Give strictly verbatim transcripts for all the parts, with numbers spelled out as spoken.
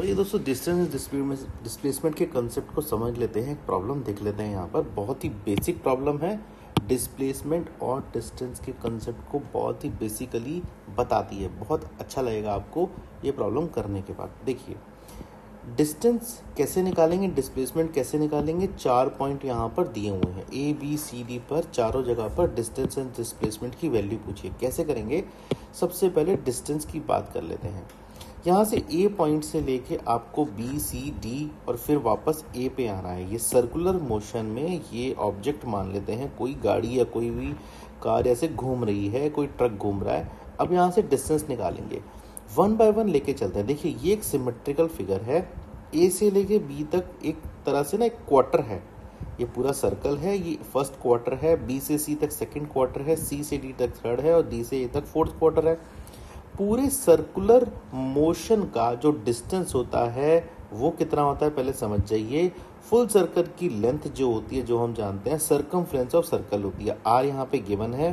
चलिए दोस्तों, distance displacement के कंसेप्ट को समझ लेते हैं। एक प्रॉब्लम देख लेते हैं। यहाँ पर बहुत ही बेसिक प्रॉब्लम है। डिस्प्लेसमेंट और डिस्टेंस के कंसेप्ट को बहुत ही बेसिकली बताती है। बहुत अच्छा लगेगा आपको ये प्रॉब्लम करने के बाद। देखिए, डिस्टेंस कैसे निकालेंगे, डिस्प्लेसमेंट कैसे निकालेंगे। चार पॉइंट यहाँ पर दिए हुए हैं, ए बी सी डी पर चारों जगह पर डिस्टेंस एंड डिस्प्लेसमेंट की वैल्यू पूछिए। कैसे करेंगे? सबसे पहले डिस्टेंस की बात कर लेते हैं। यहाँ से ए पॉइंट से लेके आपको बी सी डी और फिर वापस ए पे आना है। ये सर्कुलर मोशन में ये ऑब्जेक्ट मान लेते हैं, कोई गाड़ी या कोई भी कार ऐसे घूम रही है, कोई ट्रक घूम रहा है। अब यहाँ से डिस्टेंस निकालेंगे, वन बाय वन लेके चलते हैं। देखिए, ये एक सिमेट्रिकल फिगर है। ए से लेके बी तक एक तरह से ना एक क्वार्टर है। ये पूरा सर्कल है, ये फर्स्ट क्वार्टर है। बी से सी तक सेकंड क्वार्टर है, सी से डी तक थर्ड है और डी से ए तक फोर्थ क्वार्टर है। पूरे सर्कुलर मोशन का जो डिस्टेंस होता है वो कितना होता है पहले समझ जाइए। फुल सर्कल की लेंथ जो होती है, जो हम जानते हैं सर्कमफ्रेंस ऑफ सर्कल होती है, आर यहाँ पे गिवन है।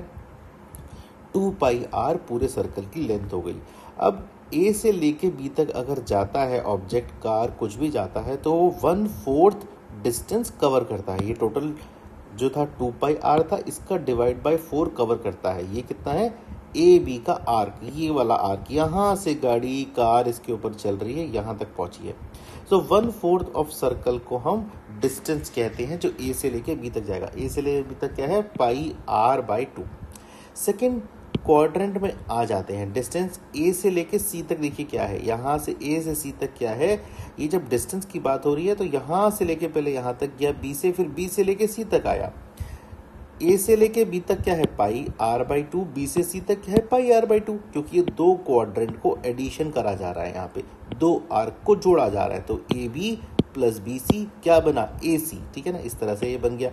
टू पाई आर पूरे सर्कल की लेंथ हो गई। अब ए से लेके बी तक अगर जाता है ऑब्जेक्ट, कार कुछ भी जाता है, तो वो वन फोर्थ डिस्टेंस कवर करता है। ये टोटल जो था टू पाई आर था, इसका डिवाइड बाय फोर कवर करता है। ये कितना है? ए बी का आर्क, ये वाला आर्क। यहाँ से गाड़ी कार इसके ऊपर चल रही है, यहाँ तक पहुंची है। So one fourth of circle को हम डिस्टेंस कहते हैं, जो ए से लेके बी तक जाएगा। ए से लेके बी तक क्या है? Pi r by two. Second quadrant में आ जाते हैं। डिस्टेंस ए से लेके सी तक देखिए क्या है, यहाँ से ए से सी तक क्या है। ये जब डिस्टेंस की बात हो रही है तो यहाँ से लेके पहले यहाँ तक गया बी से, फिर बी से लेके सी तक आया। ए से लेके बी तक क्या है? Pi r by two. B से सी तक क्या है? Pi r by two. क्योंकि ये दो क्वाड्रेंट को एडिशन करा जा रहा है, यहाँ पे दो आर्क को जोड़ा जा रहा है। तो A B plus B C क्या बना? ए सी। ठीक है ना, इस तरह से ये बन गया।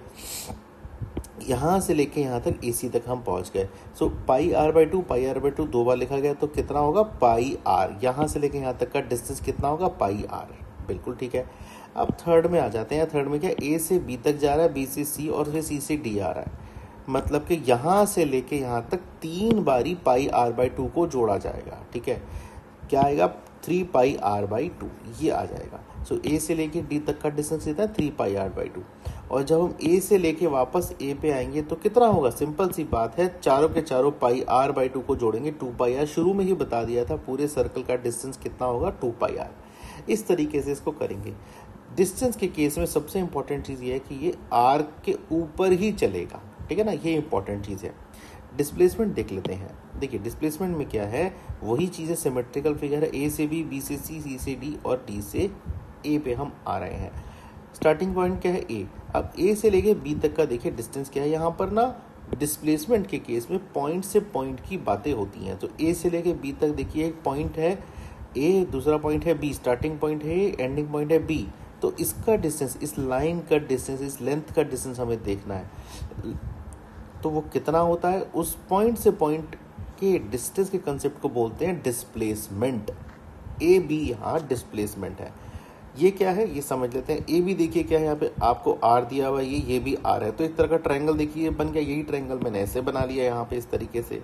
यहाँ से लेके यहाँ तक ए सी तक हम पहुँच गए। So pi r by two, pi r by two दो बार लिखा गया तो कितना होगा? Pi r. यहाँ से लेके यहाँ तक का डिस्टेंस कितना होगा? Pi r. बिल्कुल ठीक है। अब थर्ड में आ जाते हैं। थर्ड में क्या? ए से बी तक जा रहा है, बी से सी और फिर सी से डी आ रहा है। मतलब कि यहाँ से लेके यहाँ तक तीन बारी पाई आर बाई टू को जोड़ा जाएगा। ठीक है, क्या आएगा? Three pi r by two, ये आ जाएगा। सो ए से लेके डी तक का डिस्टेंस कितना है? Three pi r by two. और जब हम ए से लेके वापस ए पे आएंगे तो कितना होगा? सिंपल सी बात है, चारों के चारों पाई आर बाई टू को जोड़ेंगे, टू पाई आर। शुरू में ही बता दिया था पूरे सर्कल का डिस्टेंस कितना होगा? Two pi r. इस तरीके से इसको करेंगे। डिस्टेंस के केस में सबसे इंपॉर्टेंट चीज़ ये है कि ये आर्क के ऊपर ही चलेगा। ठीक है ना, ये इंपॉर्टेंट चीज़ है। डिस्प्लेसमेंट देख लेते हैं। देखिए, डिस्प्लेसमेंट में क्या है, वही चीज़ें सिमेट्रिकल फिगर है। ए से बी, बी से सी, सी से डी और डी से ए पे हम आ रहे हैं। स्टार्टिंग पॉइंट क्या है? ए। अब ए से लेके बी तक का देखिए डिस्टेंस क्या है। यहाँ पर ना डिस्प्लेसमेंट के केस में पॉइंट से पॉइंट की बातें होती हैं। तो ए से लेके बी तक देखिए एक पॉइंट है ए, दूसरा पॉइंट है बी, स्टार्टिंग पॉइंट है ए, एंडिंग पॉइंट है बी। तो इसका डिस्टेंस, इस लाइन का डिस्टेंस, इस लेंथ का डिस्टेंस हमें देखना है। तो वो कितना होता है? उस पॉइंट से पॉइंट के डिस्टेंस के कंसेप्ट को बोलते हैं डिस्प्लेसमेंट। ए बी यहाँ डिस्प्लेसमेंट है। ये क्या है ये समझ लेते हैं। ए बी देखिए क्या है, यहाँ पे आपको आर दिया हुआ है, ये ये भी आर है। तो एक तरह का ट्रायंगल देखिए बन गया। यही ट्रायंगल मैंने ऐसे बना लिया यहाँ पे, इस तरीके से।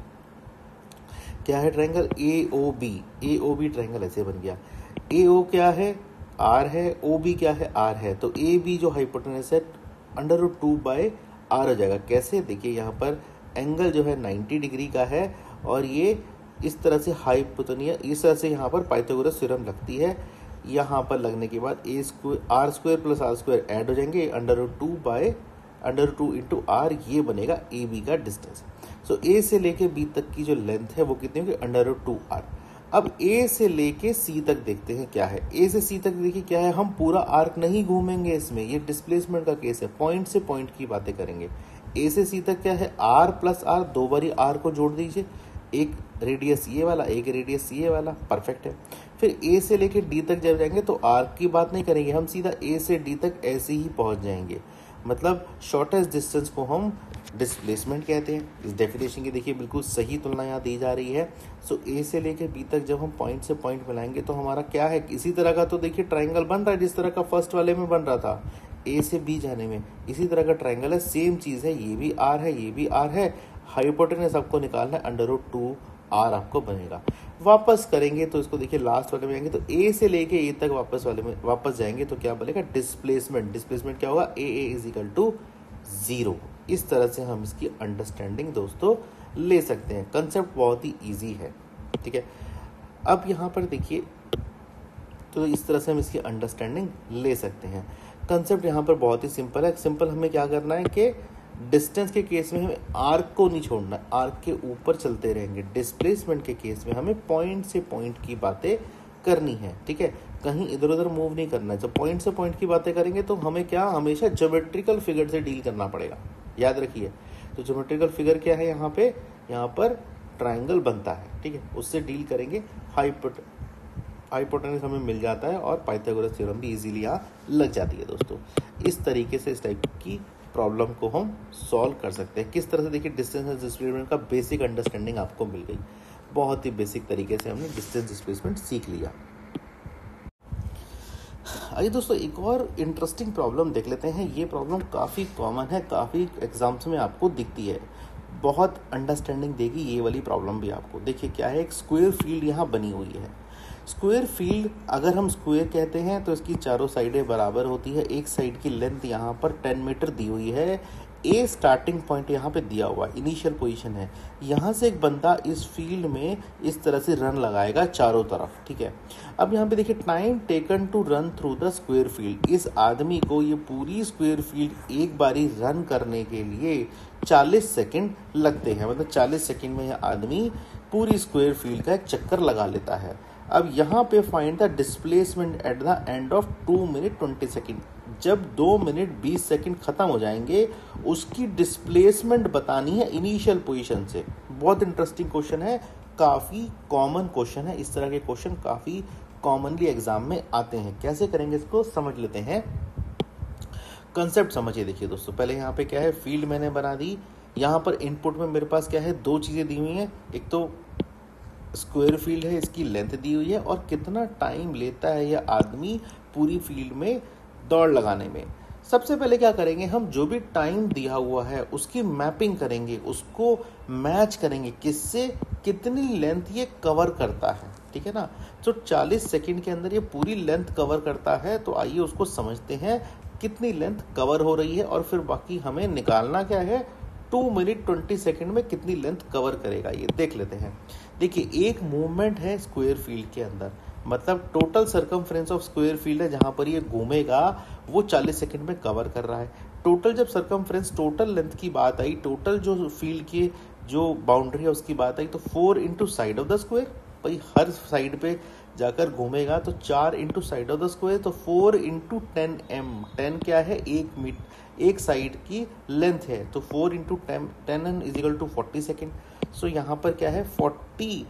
क्या है triangle? A O B. A O B triangle ऐसे बन गया। ए ओ क्या है? आर है। ओ बी क्या है? आर है। तो ए बी जो हाइपोटेनस है under root two by r हो जाएगा। कैसे? देखिए, यहाँ पर एंगल जो है नाइन्टी डिग्री का है और ये इस तरह से हाइपोटेनिया, इस तरह से यहाँ पर पाइथागोरस थ्योरम लगती है। यहाँ पर लगने के बाद A square r square plus r square add हो जाएंगे, under root two by under root two into r, ये बनेगा ए बी का डिस्टेंस। सो ए से लेके बी तक की जो लेंथ है वो कितनी होगी? Under root two r. अब ए से लेके सी तक देखते हैं क्या है। ए से सी तक देखिए क्या है, हम पूरा आर्क नहीं घूमेंगे इसमें, ये डिस्प्लेसमेंट का केस है। पॉइंट से पॉइंट की बातें करेंगे। ए से सी तक क्या है? आर प्लस आर, दो बारी आर को जोड़ दीजिए, एक रेडियस ये वाला, एक रेडियस ये वाला, परफेक्ट है। फिर ए से लेके डी तक जब जाएंगे तो आर्क की बात नहीं करेंगे, हम सीधा ए से डी तक ऐसे ही पहुंच जाएंगे। मतलब शॉर्टेस्ट डिस्टेंस को हम डिस्प्लेसमेंट कहते हैं। इस डेफिनेशन की देखिए बिल्कुल सही तुलना यहाँ दी जा रही है। सो ए से लेके बी तक जब हम पॉइंट से पॉइंट मिलाएंगे तो हमारा क्या है? इसी तरह का तो देखिए ट्रायंगल बन रहा है जिस तरह का फर्स्ट वाले में बन रहा था। ए से बी जाने में इसी तरह का ट्रायंगल है, सेम चीज़ है। ये भी आर है, ये भी आर है। हाइपोटेनस आपको निकालना है अंडर रूट टू आर आपको बनेगा। वापस करेंगे तो इसको देखिए लास्ट वाले में आएंगे तो ए से लेके ए तक वापस वाले में वापस जाएंगे तो क्या बनेगा डिस्प्लेसमेंट। डिस्प्लेसमेंट क्या होगा A A is equal to zero. इस तरह से हम इसकी अंडरस्टैंडिंग दोस्तों ले सकते हैं। कंसेप्ट बहुत ही ईजी है, ठीक है। अब यहाँ पर देखिए तो इस तरह से हम इसकी अंडरस्टैंडिंग ले सकते हैं। कंसेप्ट यहाँ पर बहुत ही सिंपल है। सिंपल हमें क्या करना है कि डिस्टेंस के केस में हमें आर्क को नहीं छोड़ना, आर्क के ऊपर चलते रहेंगे। डिस्प्लेसमेंट के केस में हमें पॉइंट से पॉइंट की बातें करनी है, ठीक है। कहीं इधर उधर मूव नहीं करना है। जब पॉइंट से पॉइंट की बातें करेंगे तो हमें क्या हमेशा ज्योमेट्रिकल फिगर से डील करना पड़ेगा, याद रखिए। तो ज्योमेट्रिकल फिगर क्या है यहाँ पे, यहाँ पर ट्राइंगल बनता है, ठीक है, उससे डील करेंगे। हाइपोट हाइपोटेनस हमें मिल जाता है और पाइथागोरस थ्योरम भी इजीली यहाँ लग जाती है दोस्तों। इस तरीके से इस टाइप की प्रॉब्लम को हम सॉल्व कर सकते हैं। किस तरह से देखिए डिस्टेंस एंड डिस्प्लेसमेंट का बेसिक अंडरस्टैंडिंग आपको मिल गई। बहुत ही बेसिक तरीके से हमने डिस्टेंस डिस्प्लेसमेंट सीख लिया। आइए दोस्तों एक और इंटरेस्टिंग प्रॉब्लम देख लेते हैं। ये प्रॉब्लम काफ़ी कॉमन है, काफ़ी एग्जाम्स में आपको दिखती है, बहुत अंडरस्टैंडिंग देगी ये वाली प्रॉब्लम भी आपको। देखिए क्या है, एक स्क्वायर फील्ड यहाँ बनी हुई है। स्क्वायर फील्ड अगर हम स्क्वायर कहते हैं तो इसकी चारों साइडें बराबर होती है। एक साइड की लेंथ यहाँ पर टेन मीटर दी हुई है। ए स्टार्टिंग पॉइंट यहाँ पे दिया हुआ इनिशियल पोजीशन है। यहाँ से एक बंदा इस फील्ड में इस तरह से रन लगाएगा चारों तरफ, ठीक है। अब यहाँ पे देखिए time taken to run through the square field. इस आदमी को ये पूरी स्क्वायर फील्ड एक बारी रन करने के लिए चालीस सेकंड लगते हैं। मतलब चालीस सेकंड में यह आदमी पूरी स्क्वायर फील्ड का एक चक्कर लगा लेता है। अब यहाँ पे find the displacement at the end of two minute twenty second. जब दो मिनट बीस सेकंड खत्म हो जाएंगे उसकी डिस्प्लेसमेंट बतानी है इनिशियल पोजीशन से। बहुत इंटरेस्टिंग क्वेश्चन है, काफ़ी कॉमन क्वेश्चन है। इस तरह के क्वेश्चन काफ़ी कॉमनली एग्जाम में आते हैं। कैसे करेंगे इसको समझ लेते हैं। कंसेप्ट समझिए। देखिए दोस्तों पहले यहाँ पे क्या है, फील्ड मैंने बना दी। यहाँ पर इनपुट में मेरे पास क्या है, दो चीज़ें दी हुई हैं। एक तो स्क्वायर फील्ड है, इसकी लेंथ दी हुई है और कितना टाइम लेता है यह आदमी पूरी फील्ड में दौड़ लगाने में। सबसे पहले क्या करेंगे, हम जो भी टाइम दिया हुआ है उसकी मैपिंग करेंगे, उसको मैच करेंगे किससे, कितनी लेंथ ये कवर करता है, ठीक है ना। तो चालीस सेकंड के अंदर ये पूरी लेंथ कवर करता है। तो आइए उसको समझते हैं कितनी लेंथ कवर हो रही है और फिर बाकी हमें निकालना क्या है, टू मिनट ट्वेंटी सेकेंड में कितनी लेंथ कवर करेगा ये देख लेते हैं। देखिए एक मूवमेंट है स्क्वायर फील्ड के अंदर, मतलब total circumference of square field है जहां पर ये घूमेगा वो चालीस सेकंड में कवर कर रहा है। टोटल जब सर्कमफ्रेंस टोटल लेंथ की बात आई, टोटल जो फील्ड की जो बाउंड्री है उसकी बात आई, तो four into side of the square, भाई हर साइड पे जाकर घूमेगा तो चार into side of the square, तो four into ten m. Ten क्या है, एक मीट एक साइड की लेंथ है, तो four into ten ten n is equal to forty second. So यहाँ पर क्या है, फोर्टी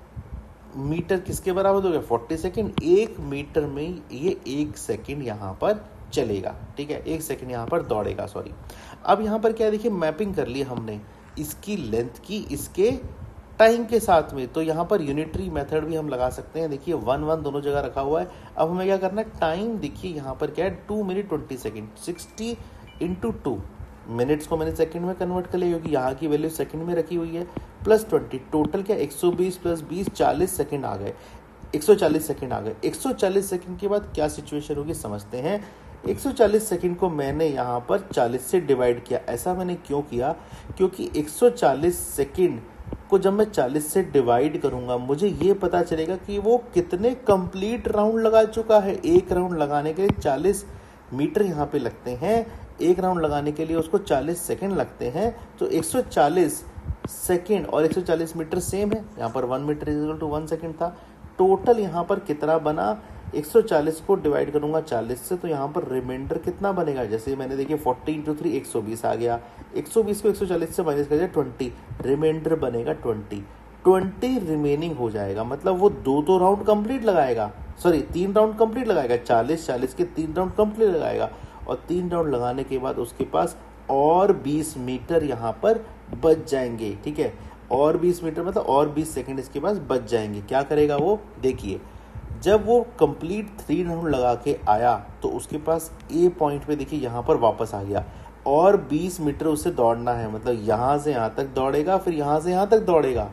मीटर किसके बराबर हो गया, फोर्टी सेकेंड। एक मीटर में ये एक सेकेंड यहाँ पर चलेगा, ठीक है, एक सेकेंड यहाँ पर दौड़ेगा, सॉरी। अब यहाँ पर क्या देखिए, मैपिंग कर ली हमने इसकी लेंथ की इसके टाइम के साथ में, तो यहाँ पर यूनिटरी मेथड भी हम लगा सकते हैं। देखिए वन वन दोनों जगह रखा हुआ है। अब हमें क्या करना है, टाइम देखिए यहाँ पर क्या है, two minute twenty second, sixty into two, minutes को मैंने सेकंड में कन्वर्ट कर लिया क्योंकि यहाँ की वैल्यू सेकंड में रखी हुई है, प्लस ट्वेंटी, टोटल क्या एक सौ बीस प्लस बीस, चालीस सेकंड आ गए, एक सौ चालीस सेकंड आ गए। एक सौ चालीस सेकंड के बाद क्या सिचुएशन होगी समझते हैं। एक सौ चालीस सेकंड को मैंने यहाँ पर चालीस से डिवाइड किया। ऐसा मैंने क्यों किया, क्योंकि एक सौ चालीस सेकंड को जब मैं चालीस से डिवाइड करूंगा मुझे ये पता चलेगा कि वो कितने कंप्लीट राउंड लगा चुका है। एक राउंड लगाने के लिए चालीस मीटर यहाँ पे लगते हैं, एक राउंड लगाने के लिए उसको चालीस सेकंड लगते हैं। तो एक सौ चालीस सेकंड और एक सौ चालीस मीटर सेम है, यहाँ पर one metre is equal to one second था। टोटल यहाँ पर कितना बना, एक सौ चालीस को डिवाइड करूंगा चालीस से, तो यहाँ पर रिमाइंडर कितना बनेगा, जैसे मैंने देखिए फोर्टी इंटू थ्री एक सौ बीस आ गया, एक सौ बीस को एक सौ चालीस से माइनस कर दिया ट्वेंटी, रिमाइंडर बनेगा ट्वेंटी, ट्वेंटी रिमेनिंग हो जाएगा। मतलब वो दो दो राउंड कंप्लीट लगाएगा, सॉरी तीन राउंड कंप्लीट लगाएगा, चालीस चालीस के तीन राउंड कंप्लीट लगाएगा और तीन राउंड लगाने के बाद उसके पास और बीस मीटर यहाँ पर बच जाएंगे, ठीक है, और बीस मीटर मतलब और बीस सेकंड इसके पास बच जाएंगे। क्या करेगा वो, देखिए जब वो कंप्लीट थ्री राउंड लगा के आया तो उसके पास ए पॉइंट पे देखिए यहाँ पर वापस आ गया और बीस मीटर उसे दौड़ना है, मतलब यहाँ से यहाँ तक दौड़ेगा, फिर यहाँ से यहाँ तक दौड़ेगा,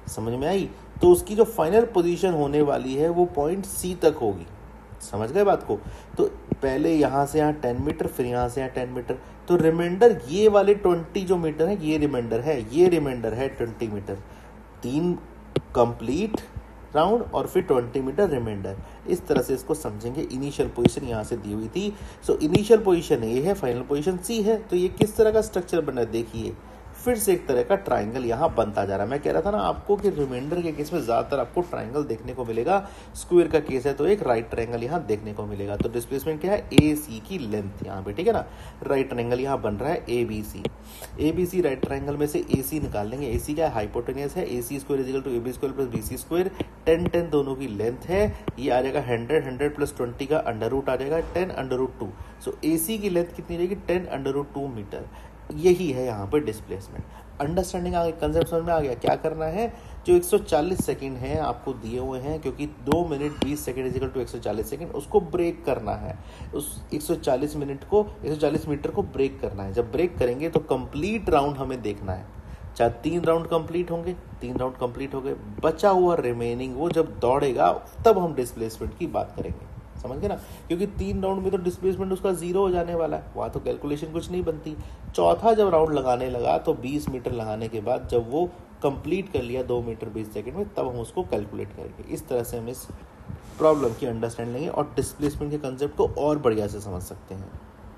समझ में आई? तो उसकी जो फाइनल पोजीशन होने वाली है वो पॉइंट सी तक होगी। समझ गए बात को? तो पहले यहाँ से यहाँ टेन मीटर, फिर यहाँ से यहाँ टेन मीटर, तो रिमाइंडर ये वाले ट्वेंटी जो मीटर है ये रिमाइंडर है, ये रिमाइंडर है ट्वेंटी मीटर। तीन कंप्लीट राउंड और फिर ट्वेंटी मीटर रिमाइंडर। इस तरह से इसको समझेंगे। इनिशियल पोजीशन यहाँ से दी हुई थी, सो इनिशियल पोजीशन ए है, फाइनल पोजीशन सी है। तो ये किस तरह का स्ट्रक्चर बना है देखिए, फिर से एक तरह का ट्राइंगल यहाँ बनता जा रहा है। मैं कह रहा था ना आपको कि रिमाइंडर के केस में ज़्यादातर आपको ट्राइंगल देखने को मिलेगा, स्क्वायर का केस है तो एक राइट ट्राइंगल यहाँ देखने को मिलेगा। तो डिस्प्लेसमेंट क्या है, ए सी की लेंथ यहाँ पे, ठीक है ना। राइट ट्राइंगल यहाँ बन रहा है A B C. A B C right triangle में से ए सी निकाल लेंगे। ए सी क्या है, हाइपोटेनियस है। A C square is equal to A B square plus B C square. Ten ten दोनों की लेंथ है, ये आ जाएगा हंड्रेड, हंड्रेड प्लस ट्वेंटी का अंडर रूट आ जाएगा ten under root two. So A C की लेंथ कितनी रहेगी, ten under root two metre. यही है यहाँ पर डिस्प्लेसमेंट। अंडरस्टैंडिंग आ गया, कंसेप्ट समझ में आ गया। क्या करना है, जो एक सौ चालीस सेकंड है आपको दिए हुए हैं, क्योंकि दो मिनट बीस सेकंड इजिकल टू एक सौ चालीस सेकंड, उसको ब्रेक करना है। उस एक सौ चालीस मिनट को, एक सौ चालीस मीटर को ब्रेक करना है। जब ब्रेक करेंगे तो कंप्लीट राउंड हमें देखना है। चाहे तीन राउंड कंप्लीट होंगे, तीन राउंड कंप्लीट हो गए, बचा हुआ रिमेनिंग वो जब दौड़ेगा तब हम डिस्प्लेसमेंट की बात करेंगे। समझ गए ना, क्योंकि तीन राउंड में तो डिस्प्लेसमेंट उसका जीरो हो जाने वाला है, वहाँ तो कैलकुलेशन कुछ नहीं बनती। चौथा जब राउंड लगाने लगा तो बीस मीटर लगाने के बाद जब वो कंप्लीट कर लिया दो मीटर बीस सेकंड में, तब हम उसको कैलकुलेट करेंगे। इस तरह से हम इस प्रॉब्लम की अंडरस्टैंड लेंगे और डिस्प्लेसमेंट के कंसेप्ट को और बढ़िया से समझ सकते हैं।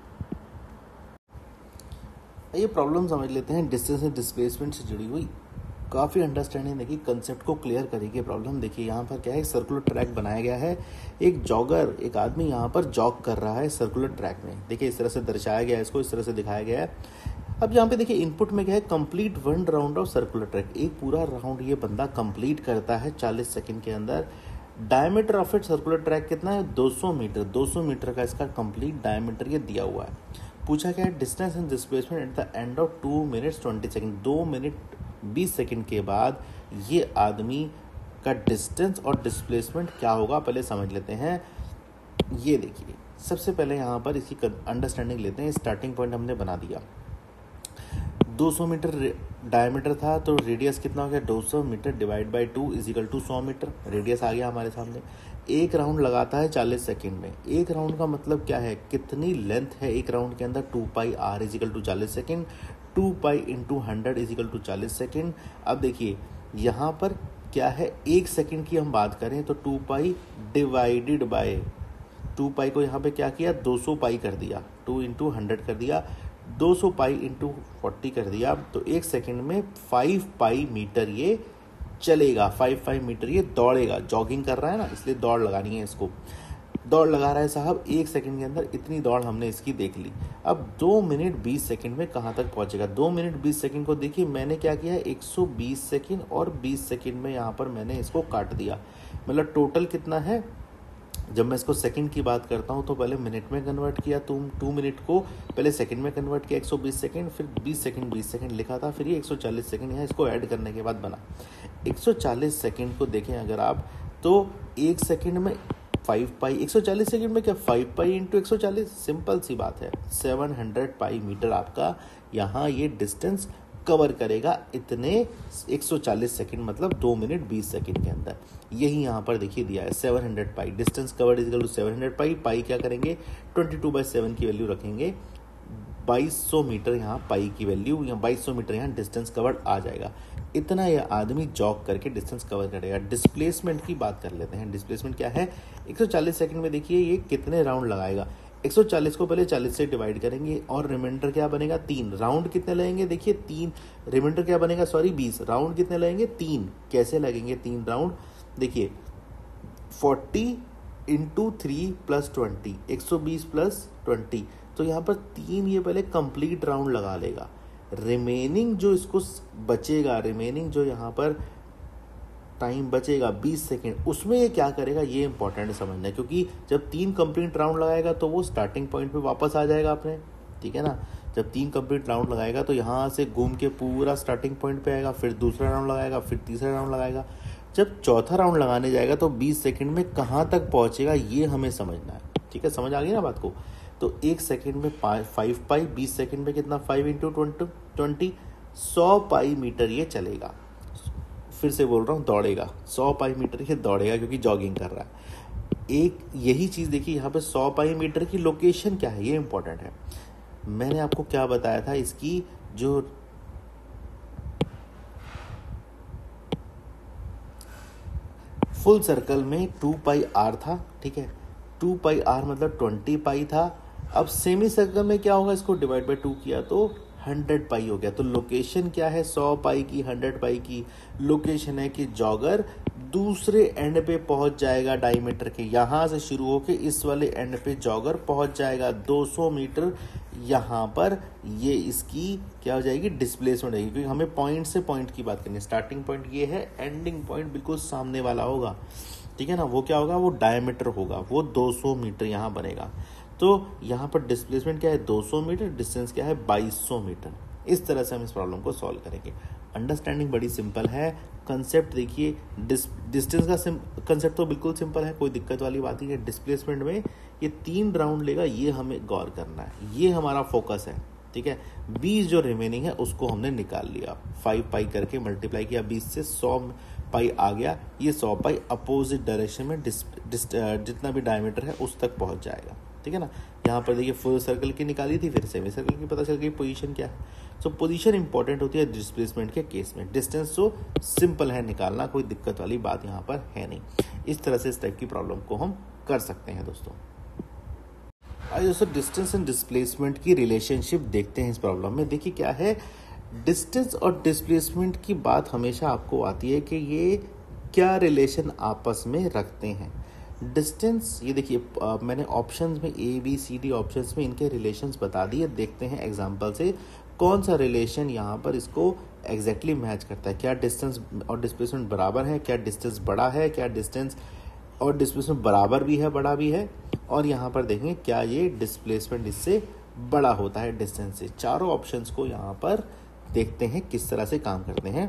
ये प्रॉब्लम समझ लेते हैं डिस्टेंस एंड डिस्प्लेसमेंट से जुड़ी हुई। काफ़ी अंडरस्टैंडिंग देखिए, कंसेप्ट को क्लियर करेगी प्रॉब्लम। देखिए यहाँ पर क्या है, सर्कुलर ट्रैक बनाया गया है। एक जॉगर, एक आदमी यहाँ पर जॉग कर रहा है सर्कुलर ट्रैक में। देखिए इस तरह से दर्शाया गया है, इसको इस तरह से दिखाया गया है। अब यहाँ पे देखिए इनपुट में क्या है, complete one round of circular track. एक पूरा राउंड ये बंदा कंप्लीट करता है चालीस सेकंड के अंदर। Diameter of it circular track कितना है, दो सौ मीटर। दो सौ मीटर का इसका कंप्लीट डायमीटर ये दिया हुआ है। पूछा क्या है, distance and displacement at the end of two minutes twenty second. दो मिनट बीस सेकंड के बाद ये आदमी का डिस्टेंस और डिस्प्लेसमेंट क्या होगा, पहले समझ लेते हैं। ये देखिए सबसे पहले यहाँ पर इसकी अंडरस्टैंडिंग लेते हैं। स्टार्टिंग पॉइंट हमने बना दिया, दो सौ मीटर डायमीटर था, तो रेडियस कितना हो गया, दो सौ metre divide by two is equal to सौ मीटर। रेडियस आ गया हमारे सामने। एक राउंड लगाता है चालीस सेकंड में। एक राउंड का मतलब क्या है, कितनी लेंथ है एक राउंड के अंदर, two pi r is equal to चालीस second. Two pi into hundred is equal to चालीस सेकेंड। अब देखिए यहाँ पर क्या है, एक सेकेंड की हम बात करें तो two pi divided by, two pi को यहाँ पे क्या किया, दो सौ पाई कर दिया, टू इंटू हंड्रेड कर दिया, दो सौ पाई इंटू फोर्टी कर दिया। तो एक सेकेंड में फाइव पाई मीटर ये चलेगा, फाइव फाइव मीटर ये दौड़ेगा। जॉगिंग कर रहा है ना, इसलिए दौड़ लगानी है इसको। दौड़ लगा रहा है साहब, एक सेकंड के अंदर इतनी दौड़ हमने इसकी देख ली। अब दो मिनट बीस सेकंड में कहाँ तक पहुँचेगा, दो मिनट बीस सेकंड को देखिए मैंने क्या किया है, एक सौ बीस सेकंड और बीस सेकंड में यहाँ पर मैंने इसको काट दिया। मतलब टोटल कितना है, जब मैं इसको सेकंड की बात करता हूँ तो पहले मिनट में कन्वर्ट किया, तुम टू मिनट को पहले सेकंड में कन्वर्ट किया एक सौ बीस सेकंड, फिर बीस सेकंड बीस सेकंड लिखा था, फिर ये एक सौ चालीस सेकंड यहाँ इसको ऐड करने के बाद बना एक सौ चालीस सेकंड को देखें अगर आप, तो एक सेकंड में फाइव पाई, एक सौ चालीस सेकंड में क्या फाइव पाई इंटू एक सौ चालीस, सिंपल सी बात है, सेवन हंड्रेड पाई मीटर आपका यहाँ ये डिस्टेंस कवर करेगा इतने एक सौ चालीस सेकंड, मतलब दो मिनट बीस सेकंड के अंदर। यही यहाँ पर देखिए दिया है seven hundred pi, distance covered is equal to seven hundred pi. Pi क्या करेंगे, ट्वेंटी टू बाई सेवन की वैल्यू रखेंगे, बाईस सौ मीटर यहाँ पाई की वैल्यू, या बाईस सौ मीटर यहाँ डिस्टेंस कवर्ड आ जाएगा। इतना यह आदमी जॉग करके डिस्टेंस कवर करेगा। डिस्प्लेसमेंट की बात कर लेते हैं। डिस्प्लेसमेंट क्या है, एक सौ चालीस सेकंड में देखिए ये कितने राउंड लगाएगा। एक सौ चालीस को पहले चालीस से डिवाइड करेंगे और रिमाइंडर क्या बनेगा, तीन। राउंड कितने लगेंगे, देखिए तीन, रिमाइंडर क्या बनेगा, सॉरी बीस। राउंड कितने लगेंगे, तीन। कैसे लगेंगे तीन राउंड, देखिए forty into three plus twenty, एक सौ बीस प्लस ट्वेंटी, तो यहाँ पर तीन ये पहले कंप्लीट राउंड लगा लेगा। रिमेनिंग जो इसको बचेगा, रिमेनिंग जो यहाँ पर टाइम बचेगा बीस सेकेंड, उसमें ये क्या करेगा, ये इंपॉर्टेंट है समझना, क्योंकि जब तीन कंप्लीट राउंड लगाएगा तो वो स्टार्टिंग पॉइंट पे वापस आ जाएगा अपने, ठीक है ना। जब तीन कंप्लीट राउंड लगाएगा तो यहाँ से घूम के पूरा स्टार्टिंग पॉइंट पे आएगा, फिर दूसरा राउंड लगाएगा, फिर तीसरा राउंड लगाएगा। जब चौथा राउंड लगाने जाएगा तो बीस सेकेंड में कहाँ तक पहुँचेगा ये हमें समझना है, ठीक है। समझ आ गई ना बात को। तो एक सेकेंड में फाइव पाई, बीस सेकेंड में कितना, फाइव इंटू ट्वेंटी ट्वेंटी, सौ पाई मीटर ये चलेगा। फिर से बोल रहा हूँ, दौड़ेगा सौ पाई मीटर ये दौड़ेगा क्योंकि जॉगिंग कर रहा है। एक यही चीज़ देखिए यहाँ पे सौ पाई मीटर की लोकेशन क्या है, ये इंपॉर्टेंट है। मैंने आपको क्या बताया था, इसकी जो फुल सर्कल में टू पाई आर था, ठीक है, टू पाई आर मतलब ट्वेंटी पाई था। अब सेमी सर्कल में क्या होगा, इसको डिवाइड बाय टू किया तो हंड्रेड पाई हो गया। तो लोकेशन क्या है, सौ पाई की, हंड्रेड पाई की लोकेशन है कि जॉगर दूसरे एंड पे पहुंच जाएगा डायमीटर के, यहाँ से शुरू होके इस वाले एंड पे जॉगर पहुंच जाएगा दो सौ मीटर। यहाँ पर ये इसकी क्या हो जाएगी, डिस्प्लेसमेंट रहेगी, क्योंकि हमें पॉइंट से पॉइंट की बात करनी है। स्टार्टिंग पॉइंट ये है, एंडिंग पॉइंट बिल्कुल सामने वाला होगा, ठीक है ना। वो क्या होगा, वो डायमीटर होगा, वो दो सौ मीटर यहाँ बनेगा। तो यहाँ पर डिस्प्लेसमेंट क्या है, दो सौ मीटर, डिस्टेंस क्या है, बाईस सौ मीटर। इस तरह से हम इस प्रॉब्लम को सॉल्व करेंगे। अंडरस्टैंडिंग बड़ी सिंपल है, कंसेप्ट देखिए, डिस्टेंस का कंसेप्ट तो बिल्कुल सिंपल है, कोई दिक्कत वाली बात नहीं है। डिस्प्लेसमेंट में ये तीन राउंड लेगा, ये हमें गौर करना है, ये हमारा फोकस है, ठीक है। बीस जो रिमेनिंग है उसको हमने निकाल लिया, फाइव पाई करके मल्टीप्लाई किया बीस से, सौ पाई आ गया। ये सौ पाई अपोजिट डायरेक्शन में डिस, डिस, जितना भी डायमीटर है उस तक पहुंच जाएगा, ठीक है ना। यहाँ पर देखिए फुल सर्कल की निकाली थी, फिर सेमी सर्कल की पता चल गई पोजीशन क्या है। सो so, पोजीशन इंपॉर्टेंट होती है डिस्प्लेसमेंट के केस में। डिस्टेंस तो सिंपल है निकालना, कोई दिक्कत वाली बात यहाँ पर है नहीं। इस तरह से इस टाइप की प्रॉब्लम को हम कर सकते हैं दोस्तों। आइए दोस्तों, डिस्टेंस एंड डिस्प्लेसमेंट की रिलेशनशिप देखते हैं इस प्रॉब्लम में। देखिए क्या है, डिस्टेंस और डिस्प्लेसमेंट की बात हमेशा आपको आती है कि ये क्या रिलेशन आपस में रखते हैं। डिस्टेंस, ये देखिए मैंने ऑप्शंस में A B C D options में इनके रिलेशंस बता दिए। देखते हैं एग्जांपल से कौन सा रिलेशन यहाँ पर इसको एग्जैक्टली मैच करता है। क्या डिस्टेंस और डिस्प्लेसमेंट बराबर है, क्या डिस्टेंस बड़ा है, क्या डिस्टेंस और डिस्प्लेसमेंट बराबर भी है, बड़ा भी है, और यहाँ पर देखेंगे क्या ये डिस्प्लेसमेंट इससे बड़ा होता है डिस्टेंस से। चारों ऑप्शंस को यहाँ पर देखते हैं किस तरह से काम करते हैं।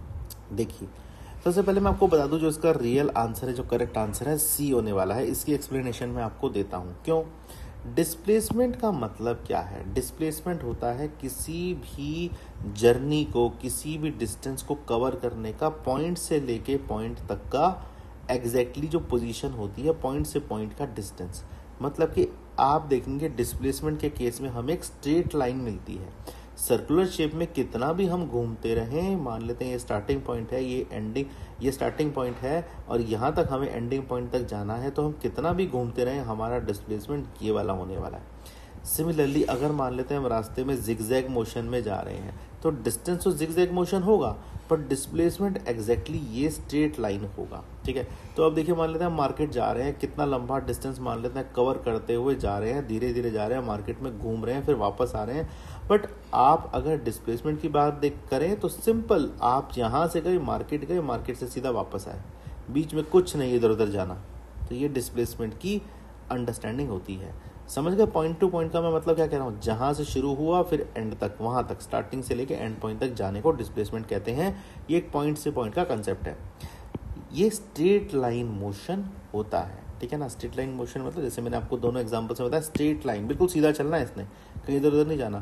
देखिए सबसे पहले मैं आपको बता दूं, जो इसका रियल आंसर है, जो करेक्ट आंसर है, सी होने वाला है। इसकी एक्सप्लेनेशन मैं आपको देता हूं। क्यों? डिस्प्लेसमेंट का मतलब क्या है? डिस्प्लेसमेंट होता है किसी भी जर्नी को, किसी भी डिस्टेंस को कवर करने का पॉइंट से लेके पॉइंट तक का एग्जैक्टली जो पोजीशन होती है, पॉइंट से पॉइंट का डिस्टेंस। मतलब कि आप देखेंगे डिस्प्लेसमेंट के केस में हमें एक स्ट्रेट लाइन मिलती है। सर्कुलर शेप में कितना भी हम घूमते रहें, मान लेते हैं ये स्टार्टिंग पॉइंट है, ये एंडिंग, ये स्टार्टिंग पॉइंट है और यहाँ तक हमें एंडिंग पॉइंट तक जाना है, तो हम कितना भी घूमते रहें हमारा डिस्प्लेसमेंट ये वाला होने वाला है। सिमिलरली अगर मान लेते हैं हम रास्ते में जिगजैग मोशन में जा रहे हैं, तो डिस्टेंस तो जिगजैग मोशन होगा पर डिस्प्लेसमेंट एग्जैक्टली ये स्ट्रेट लाइन होगा, ठीक है। तो अब देखिए मान लेते हैं हम मार्केट जा रहे हैं, कितना लंबा डिस्टेंस मान लेते हैं कवर करते हुए जा रहे हैं, धीरे धीरे जा रहे हैं, मार्केट में घूम रहे हैं, फिर वापस आ रहे हैं। बट आप अगर डिस्प्लेसमेंट की बात देख करें तो सिंपल, आप यहाँ से गए मार्केट गए, मार्केट से सीधा वापस आए, बीच में कुछ नहीं इधर उधर जाना, तो ये डिस्प्लेसमेंट की अंडरस्टैंडिंग होती है। समझ गए पॉइंट टू पॉइंट का मैं मतलब क्या कह रहा हूँ? जहां से शुरू हुआ फिर एंड तक, वहां तक, स्टार्टिंग से लेके एंड पॉइंट तक जाने को डिस्प्लेसमेंट कहते हैं। ये एक पॉइंट से पॉइंट का कंसेप्ट है। ये स्ट्रेट लाइन मोशन होता है, ठीक है ना। स्ट्रेट लाइन मोशन मतलब जैसे मैंने आपको दोनों एग्जांपल से बताया, स्ट्रेट लाइन बिल्कुल सीधा चलना है, इसने कहीं इधर उधर नहीं जाना।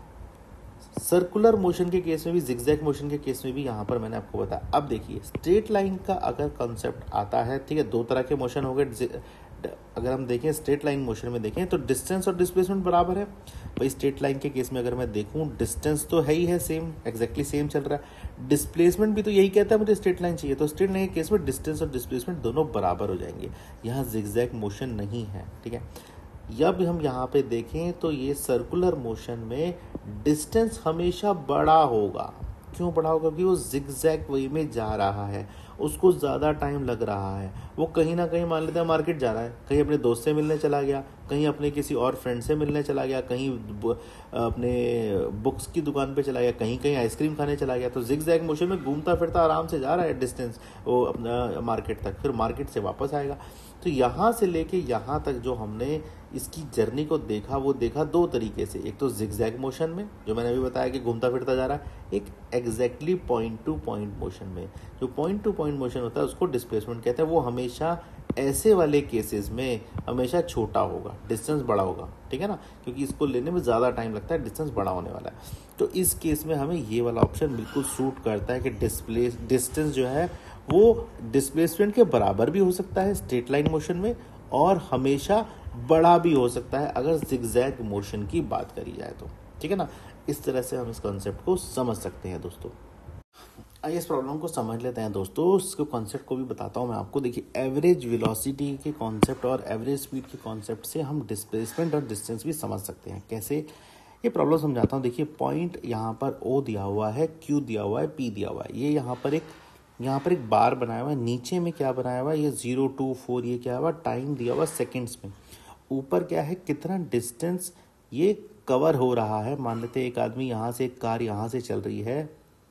सर्कुलर मोशन के केस में भी, जिगजैग मोशन के केस में भी यहाँ पर मैंने आपको बताया। अब देखिए स्ट्रेट लाइन का अगर कंसेप्ट आता है, ठीक है, दो तरह के मोशन हो गए। अगर हम देखें स्ट्रेट लाइन मोशन में देखें तो डिस्टेंस और डिस्प्लेसमेंट बराबर है। भाई स्ट्रेट लाइन के केस में अगर मैं देखूं, डिस्टेंस तो है ही है, सेम एग्जैक्टली सेम चल रहा है, डिस्प्लेसमेंट भी तो यही कहता है मुझे स्ट्रेट लाइन चाहिए, तो स्ट्रेट लाइन के केस में डिस्टेंस और डिस्प्लेसमेंट दोनों बराबर हो जाएंगे। यहाँ जिगजैग मोशन नहीं है, ठीक है। जब हम यहाँ पे देखें तो ये सर्कुलर मोशन में डिस्टेंस हमेशा बड़ा होगा। क्यों बड़ा होगा? क्योंकि वो जिगजैग वे में जा रहा है, उसको ज़्यादा टाइम लग रहा है। वो कहीं ना कहीं मान लेते हैं मार्केट जा रहा है, कहीं अपने दोस्त से मिलने चला गया, कहीं अपने किसी और फ्रेंड से मिलने चला गया, कहीं अपने बुक्स की दुकान पे चला गया, कहीं कहीं आइसक्रीम खाने चला गया। तो जिगजैग मोशन में घूमता फिरता आराम से जा रहा है डिस्टेंस वो अपना मार्केट तक, फिर मार्केट से वापस आएगा। तो यहाँ से लेके यहाँ तक जो हमने इसकी जर्नी को देखा, वो देखा दो तरीके से। एक तो जिगजैग मोशन में, जो मैंने अभी बताया कि घूमता फिरता जा रहा है, एक exactly point to point motion में। जो पॉइंट टू पॉइंट मोशन होता है उसको डिस्प्लेसमेंट कहते हैं। वो हमेशा ऐसे वाले केसेस में हमेशा छोटा होगा, डिस्टेंस बड़ा होगा, ठीक है ना, क्योंकि इसको लेने में ज़्यादा टाइम लगता है, डिस्टेंस बड़ा होने वाला है। तो इस केस में हमें ये वाला ऑप्शन बिल्कुल सूट करता है कि डिस्प्लेस डिस्टेंस जो है वो डिस्प्लेसमेंट के बराबर भी हो सकता है स्ट्रेट लाइन मोशन में, और हमेशा बड़ा भी हो सकता है अगर जिगजैग मोशन की बात करी जाए तो, ठीक है ना। इस तरह से हम इस कॉन्सेप्ट को समझ सकते हैं दोस्तों। आइए इस प्रॉब्लम को समझ लेते हैं दोस्तों, इसके कॉन्सेप्ट को भी बताता हूँ मैं आपको। देखिए, एवरेज वेलोसिटी के कॉन्सेप्ट और एवरेज स्पीड के कॉन्सेप्ट से हम डिस्प्लेसमेंट और डिस्टेंस भी समझ सकते हैं। कैसे, ये प्रॉब्लम समझाता हूँ। देखिए, पॉइंट यहाँ पर ओ दिया हुआ है, क्यू दिया हुआ है, पी दिया हुआ है। ये यहाँ पर एक यहाँ पर एक बार बनाया हुआ है, नीचे में क्या बनाया हुआ है, ये जीरो टू फोर, ये क्या हुआ, टाइम दिया हुआ सेकेंड्स में। ऊपर क्या है, कितना डिस्टेंस ये कवर हो रहा है। मान लेते हैं एक आदमी यहाँ से, एक कार यहाँ से चल रही है,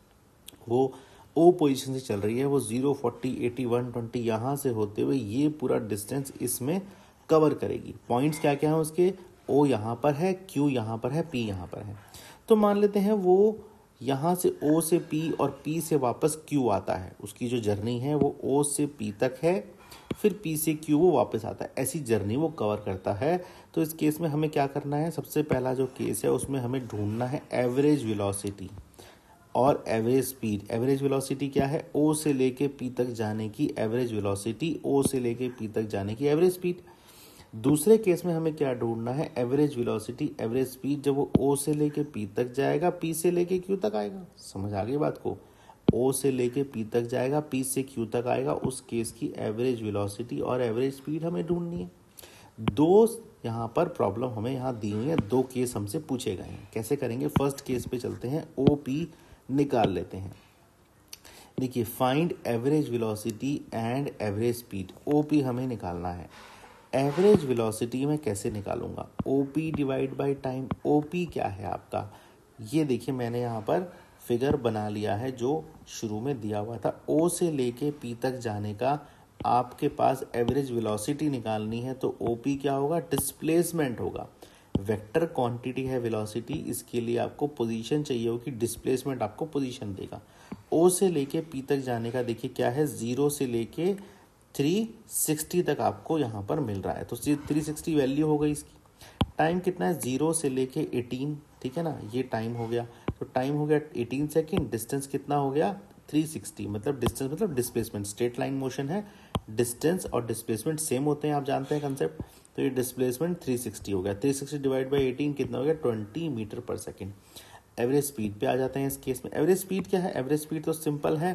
वो ओ पोजीशन से चल रही है, वो zero forty eighty one twenty यहाँ से होते हुए ये पूरा डिस्टेंस इसमें कवर करेगी। पॉइंट्स क्या क्या है उसके, ओ यहाँ पर है, क्यू यहाँ पर है, पी यहाँ पर है। तो मान लेते हैं वो यहाँ से ओ से पी और पी से वापस क्यू आता है, उसकी जो जर्नी है वो ओ से पी तक है, फिर पी से क्यू वो वापस आता है, ऐसी जर्नी वो कवर करता है। तो इस केस में हमें क्या करना है, सबसे पहला जो केस है उसमें हमें ढूंढना है एवरेज वेलोसिटी और एवरेज स्पीड। एवरेज वेलोसिटी क्या है, ओ से लेके पी तक जाने की एवरेज वेलोसिटी, ओ से लेके पी तक जाने की एवरेज स्पीड। दूसरे केस में हमें क्या ढूंढना है, एवरेज वेलोसिटी एवरेज स्पीड जब वो ओ से लेके पी तक जाएगा, पी से लेके क्यू तक आएगा। समझ आ गई बात को, ओ से लेके पी तक जाएगा, पी से क्यू तक आएगा, उस केस की एवरेज वेलोसिटी और एवरेज स्पीड हमें ढूंढनी है। दो यहाँ पर प्रॉब्लम हमें यहाँ दी हुई है, दो केस हमसे पूछे गए हैं। कैसे करेंगे, फर्स्ट केस पे चलते हैं, ओ पी निकाल लेते हैं। देखिए, find average velocity and average speed, OP हमें निकालना है। एवरेज वेलोसिटी में कैसे निकालूंगा, OP divide by time. OP क्या है आपका, ये देखिए मैंने यहाँ पर फिगर बना लिया है जो शुरू में दिया हुआ था। ओ से लेके पी तक जाने का आपके पास एवरेज वेलोसिटी निकालनी है, तो ओपी क्या होगा, डिस्प्लेसमेंट होगा। वेक्टर क्वांटिटी है वेलोसिटी, इसके लिए आपको पोजीशन चाहिए होगी, डिस्प्लेसमेंट आपको पोजीशन देगा। ओ से लेके पी तक जाने का देखिए क्या है, जीरो से लेके थ्री सिक्सटी तक आपको यहाँ पर मिल रहा है, तो थ्री सिक्सटी वैल्यू हो गई इसकी। टाइम कितना है, जीरो से लेके एटीन, ठीक है ना, ये टाइम हो गया। तो टाइम हो गया एटीन सेकेंड, डिस्टेंस कितना हो गया थ्री सिक्सटी, मतलब डिस्टेंस मतलब डिस्प्लेसमेंट। स्ट्रेट लाइन मोशन है, डिस्टेंस और डिस्प्लेसमेंट सेम होते हैं, आप जानते हैं कंसेप्ट। तो ये डिस्प्लेसमेंट थ्री सिक्सटी हो गया, three sixty divide by eighteen कितना हो गया, twenty metre per second. Average speed पे आ जाते हैं इस केस में। एवरेज स्पीड क्या है, एवरेज स्पीड तो सिंपल है,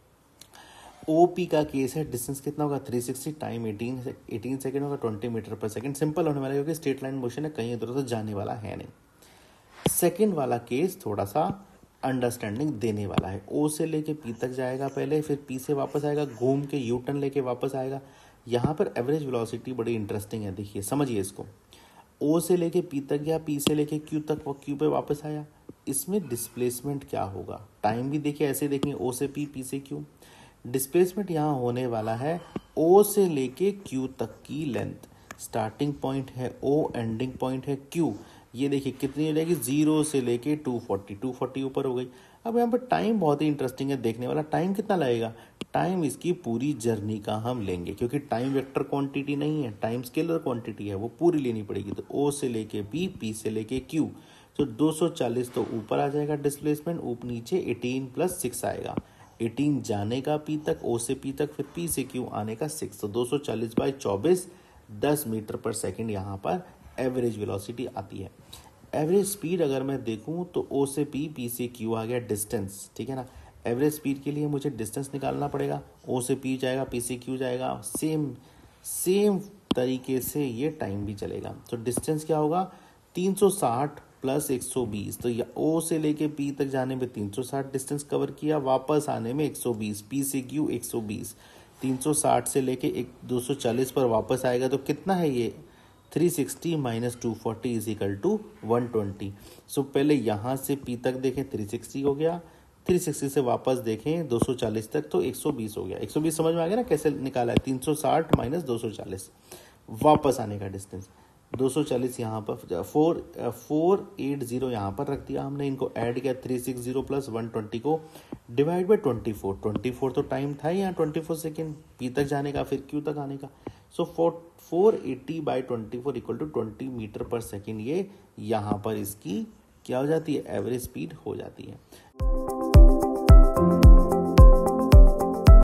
ओपी का केस है, डिस्टेंस कितना होगा three sixty, time eighteen eighteen second होगा, twenty metre per second. Simple होने वाला है क्योंकि स्ट्रेट लाइन मोशन है, कहीं इधर उधर जाने वाला है नहीं। सेकेंड वाला केस थोड़ा सा अंडरस्टैंडिंग देने वाला है। ओ से लेके पी तक जाएगा पहले, फिर पी से वापस आएगा, घूम के यू टर्न लेके वापस आएगा। यहाँ पर एवरेज वेलोसिटी बड़ी इंटरेस्टिंग है, देखिए समझिए इसको। ओ से लेके पी तक गया, पी से लेके क्यू तक, वो क्यू पे वापस आया। इसमें डिस्प्लेसमेंट क्या होगा, टाइम भी देखिए ऐसे देखेंगे, ओ से पी, पी से क्यू। डिस्प्लेसमेंट यहाँ होने वाला है ओ से लेके क्यू तक की लेंथ। स्टार्टिंग पॉइंट है ओ, एंडिंग पॉइंट है क्यू। ये देखिए कितनी हो जाएगी, जीरो से लेके टू फोर्टी, टू फोर्टी ऊपर हो गई। अब यहाँ पर टाइम बहुत ही इंटरेस्टिंग है देखने वाला। टाइम कितना लगेगा, टाइम इसकी पूरी जर्नी का हम लेंगे, क्योंकि टाइम वेक्टर क्वांटिटी नहीं है, टाइम स्केलर क्वांटिटी है, वो पूरी लेनी पड़ेगी। तो ओ से लेके पी, पी से लेके क्यू, तो दो सौ चालीस तो ऊपर आ जाएगा डिस्प्लेसमेंट, ऊपर नीचे एटीन प्लस सिक्स आएगा। एटीन जाने का पी तक, ओ से पी तक, फिर पी से क्यू आने का सिक्स, तो दो सौ चालीस बाई चौबीस, दस मीटर पर सेकंड यहाँ पर एवरेज वेलोसिटी आती है। एवरेज स्पीड अगर मैं देखूं तो ओ से पी, पी से क्यू आ गया डिस्टेंस, ठीक है ना। एवरेज स्पीड के लिए मुझे डिस्टेंस निकालना पड़ेगा, ओ से पी जाएगा, पी से क्यू जाएगा, सेम सेम तरीके से ये टाइम भी चलेगा। तो डिस्टेंस क्या होगा, तीन सौ साठ प्लस एक सौ बीस, तो ओ से लेके पी तक जाने में तीन सौ साठ डिस्टेंस कवर किया, वापस आने में एक सौ बीस, पी से क्यू एक सौ बीस, तीन सौ साठ से लेके एक दो सौ चालीस पर वापस आएगा, तो कितना है ये three sixty minus two forty is equal to one twenty. So पहले यहाँ से पी तक देखें थ्री सिक्सटी हो गया, थ्री सिक्सटी से वापस देखें दो सौ चालीस तक तो एक सौ बीस हो गया। एक सौ बीस समझ में आ गया ना कैसे निकाला है, तीन सौ साठ माइनस दो सौ चालीस, वापस आने का डिस्टेंस। दो सौ चालीस यहाँ पर फोर फोर एट जीरो यहाँ पर रख दिया हमने, इनको ऐड किया three six zero plus one twenty को divide by twenty four twenty four तो टाइम था ही यहाँ ट्वेंटी फोर सेकेंड पी तक जाने का फिर क्यू तक आने का। So four four eighty by twenty four equal to twenty metre per second, ये यहाँ पर इसकी क्या हो जाती है, एवरेज स्पीड हो जाती है।